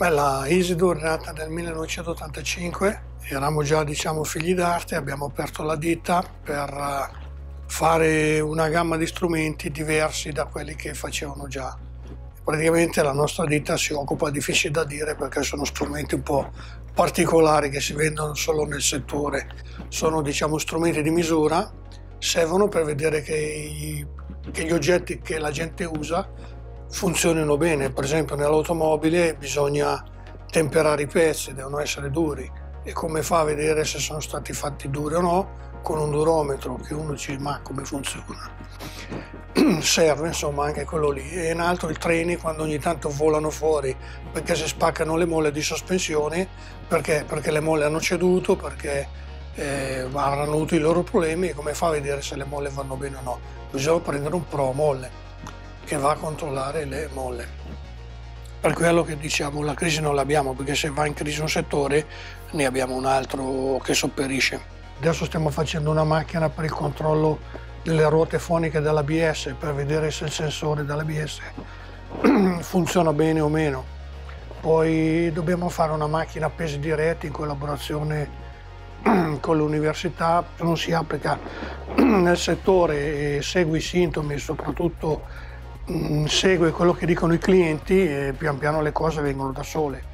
Beh, la Isidor è nata nel 1985, eravamo già diciamo figli d'arte, abbiamo aperto la ditta per fare una gamma di strumenti diversi da quelli che facevano già. Praticamente la nostra ditta si occupa, difficile da dire perché sono strumenti un po' particolari che si vendono solo nel settore, sono diciamo strumenti di misura, servono per vedere che gli oggetti che la gente usa funzionino bene. Per esempio nell'automobile bisogna temperare i pezzi, devono essere duri, e come fa a vedere se sono stati fatti duri o no? Con un durometro, che uno dice ma come funziona? Serve insomma anche quello lì. E in altro i treni, quando ogni tanto volano fuori perché si spaccano le molle di sospensione, perché le molle hanno ceduto, perché avranno avuto i loro problemi, e come fa a vedere se le molle vanno bene o no? Bisogna prendere un pro molle che va a controllare le molle. Per quello che diciamo la crisi non l'abbiamo, perché se va in crisi un settore ne abbiamo un altro che sopperisce. Adesso stiamo facendo una macchina per il controllo delle ruote foniche dell'ABS, per vedere se il sensore dell'ABS funziona bene o meno. Poi dobbiamo fare una macchina a pesi diretti in collaborazione con l'università, non si applica nel settore e segue i sintomi, soprattutto segue quello che dicono i clienti, e pian piano le cose vengono da sole.